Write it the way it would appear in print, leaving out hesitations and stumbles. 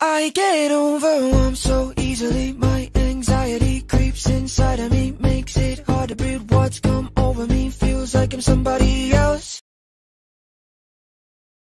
I get overwhelmed so easily. My anxiety creeps inside of me, makes it hard to breathe. What's come over me feels like I'm somebody else.